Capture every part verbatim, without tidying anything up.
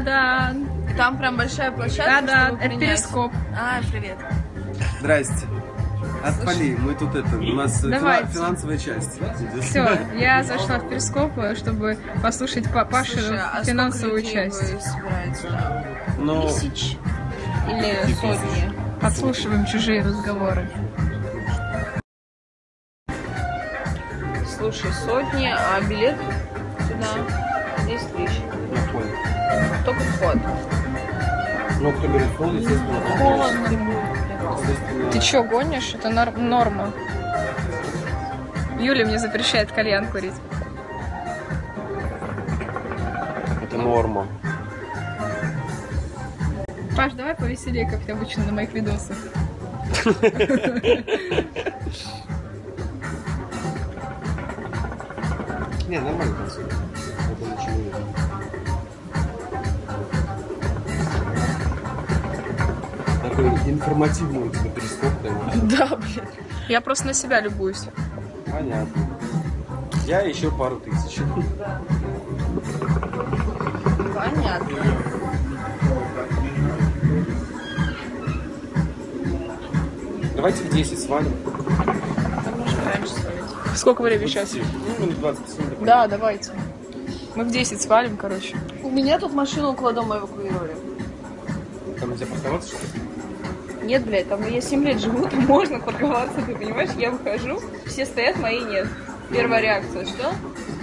Да-да. Там прям большая площадка. Да-да, это перископ. А, привет. Здрасте. Отпали, мы тут это, у нас фина финансовая часть. Все, я зашла в перископ, чтобы послушать Пашу а финансовую часть. Но... Тысяч или сотни? Подслушиваем чужие разговоры. Слушай, сотни, а билет сюда десять тысяч. Только вход. Ну, кто берет вход, естественно. Холодно. Ты чё, гонишь? Это нор норма. Юля мне запрещает кальян курить. Это норма. Паш, давай повеселее, как обычно на моих видосах. Не, нормально танцует. Это ничего нет. Такой информативный у тебя перископ, да, блин. Я просто на себя любуюсь. Понятно. Я еще пару тысяч. Понятно. Давайте в десять свалим. А может раньше свалить? Сколько времени сейчас? Ну, минут двадцать минут. Да, давайте. Мы в десять свалим, короче. У меня тут машину около дома эвакуировали. Там нельзя парковаться, что ли? Нет, блядь, там я семь лет живу, там можно парковаться, ты понимаешь? Я выхожу, все стоят, мои нет. Первая реакция, что?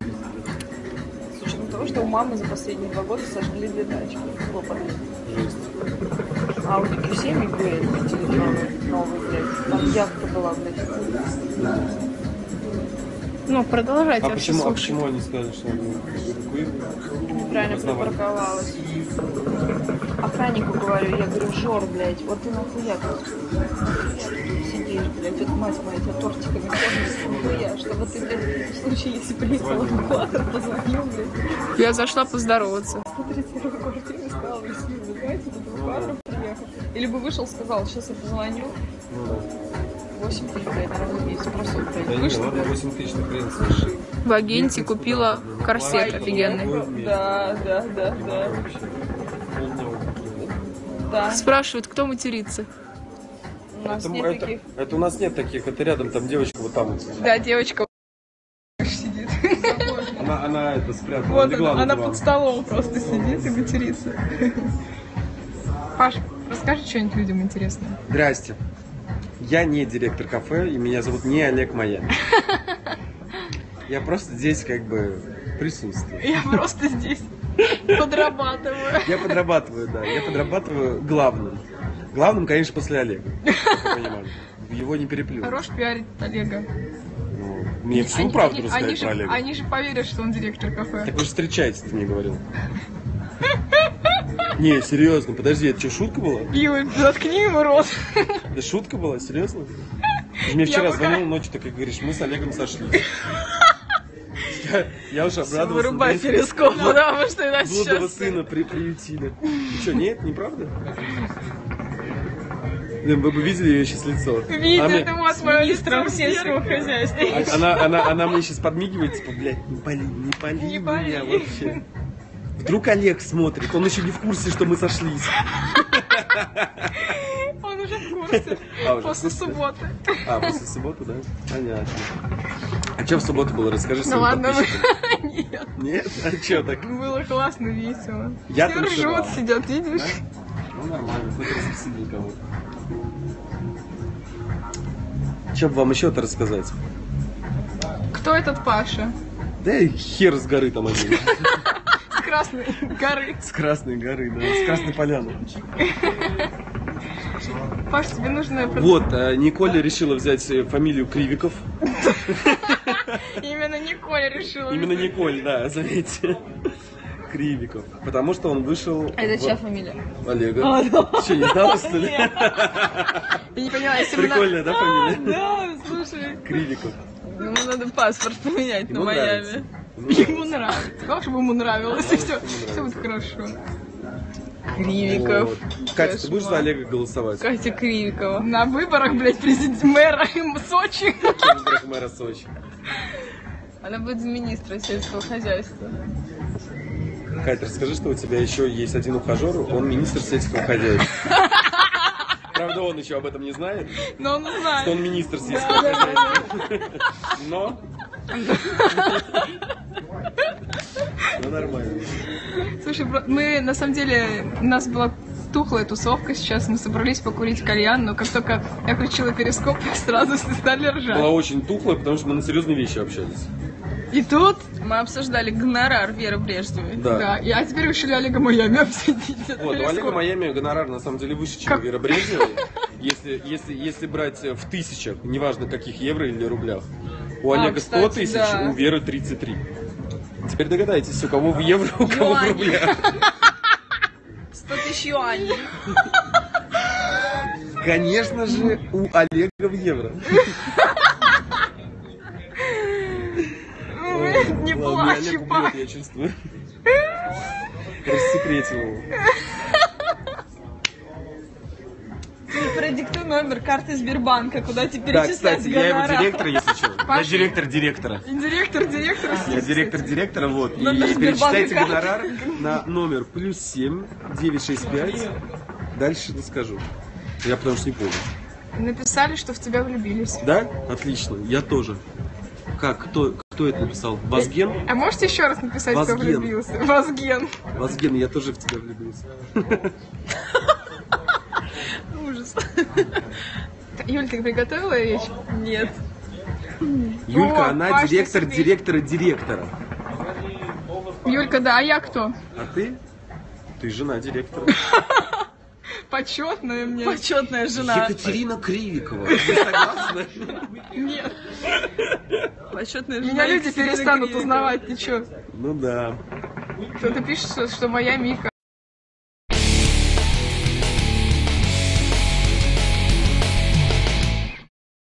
С учетом того, что у мамы за последние два года сожгли две тачки. Лопали. Жесть. А у Q семь, блядь, новый, новый, блядь. Там яхта была, блядь. Ну, продолжайте. А почему, а почему они сказали, что они эвакуировали? Неправильно припарковалась. Охраннику говорю, я говорю, Жор, блядь, вот ты нахуя тут сидишь, блядь, тут мать моя, тебя тортиками кормит, нахуя, чтобы ты, блядь, в случае, если приехал эвакуатор, позвонил, блядь. Я зашла поздороваться. Смотрите, первую квартиру и сказал, вы знаете, тут эвакуатор приехал. Или бы вышел, сказал, сейчас я позвоню. восемь тысяч, блядь, наверное, есть, просто, блядь, да вышел, ладно, восемь тысяч на хрен слышишь. В агенте купила корсет офигенный. Да, да, да, да. Да. Спрашивают, кто матерится. У нас это, нет это, таких. Это у нас нет таких, это рядом, там девочка вот там вот сидит. Да, девочка сидит. Она, она это спрятала. Вот она, она под столом просто сидит и матерится. Паш, расскажи что-нибудь людям интересное. Здрасте. Я не директор кафе, и меня зовут не Олег Майами. Я просто здесь как бы присутствую. Я просто здесь подрабатываю. Я подрабатываю, да. Я подрабатываю главным. Главным, конечно, после Олега. Его не переплюнуть. Хорош пиарить Олега. Ну, мне всю они, правду они, рассказать они про же, Олега. Они же поверят, что он директор кафе. Так вы же встречаетесь, ты мне говорил. Не, серьезно, подожди, это что, шутка была? Юль, заткни ему рот. Это шутка была, серьезно? Ты мне вчера звонил ночью, так и говоришь, мы с Олегом сошлись. Я, я уже обрадовался. Вырубай перископ, потому что нас сейчас... Блудного сына при, приютили. И что, нет, неправда? Вы бы видели ее сейчас лицо? Видно, она ты вот с министром сельского хозяйства. Она, она, она мне сейчас подмигивает, типа, блядь, не пали, не пали не меня пали. вообще. Вдруг Олег смотрит, он еще не в курсе, что мы сошлись. Он уже в курсе. А, уже после в курсе? субботы. А, после субботы, да? Понятно. А что в субботу было? Расскажи Ну своим ладно, подписчикам. нет. Нет? А что так? Было классно, весело. Я Все танцевал. ржут, сидят, видишь? Да? Ну нормально, хоть развеселил кого-то. Что бы вам еще-то рассказать? Кто этот Паша? Да и хер с горы там один. С Красной горы. С Красной горы, да, с Красной поляны. Паш, тебе нужно... Вот, Николя решила взять фамилию Кривиков. Именно Николя решила. Именно Николь, да, заметьте. Кривиков. Потому что он вышел... А это чья фамилия? Олега. А, да. Что, не знала, что ли? Я не поняла, если бы... Прикольная, да, фамилия? Да, слушай. Кривиков. Ему надо паспорт поменять на Майами. Ему Ему нравится. Как чтобы ему нравилось, и все, все будет хорошо. Кривиков. Вот. Катя, ты будешь за Олега голосовать? Катя Кривикова. На выборах, блядь, президент мэра Сочи. На выборах мэра Сочи. Она будет за министра сельского хозяйства. Катя, расскажи, что у тебя еще есть один ухажер, он министр сельского хозяйства. Правда, он еще об этом не знает, Но он знает. что он министр сельского хозяйства. Но... Ну, нормально. Слушай, бро- мы на самом деле, у нас была тухлая тусовка сейчас, мы собрались покурить кальян, но как только я включила перископ, сразу стали ржать. Была очень тухлая, потому что мы на серьезные вещи общались. И тут, Мы обсуждали гонорар Веры Брежневой. Да. да, и, а теперь решили Олега Майами обсудить. этот Вот, у перископ. Олега Майами гонорар на самом деле выше, чем Как? у Веры Брежневой. Если, если, если брать в тысячах, неважно каких евро или рублях. У А, Олега сто кстати, тысяч, да. у Веры тридцать три. Теперь догадайтесь, у кого в евро, у кого в Юани. рублях. сто тысяч юаней. Конечно же, у Олега в евро. Не Ладно, плачь, Олег па. убьет, я чувствую. Рассекретил его. Продиктуй номер карты Сбербанка, куда теперь Да, перечислять кстати, я его гонорар. директор, если что. Я Паша. директор директора. И директор, директор. Я директор директора, вот. И Номер перечисляйте Сбербанка. гонорар на номер плюс семь девять шесть пять. Дальше не скажу. Я потому что не помню. Написали, что в тебя влюбились. Да? Отлично. Я тоже. Как? Кто, кто это написал? Вазген? А можете еще раз написать, кто Возген. влюбился? Возген. Вазген, я тоже в тебя влюбился. Ужас. Юль, ты приготовила речь? Нет. Юлька, О, она Паш, директор ты себе- директора директора. Юлька, да, а я кто? А ты? Ты жена директора. Почетная мне. Почетная жена. Екатерина Кривикова. Вы согласны? Нет. Почетная жена. Меня люди Екатерины перестанут Кривиковой. узнавать, ты чё? Ну да. Кто-то пишет, что, что моя Мика